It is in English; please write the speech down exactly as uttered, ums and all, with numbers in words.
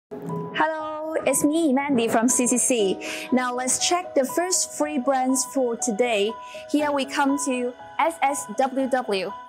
Hello, it's me, Mandy from C C C. Now let's check the first free brands for today. Here we come to S S W W.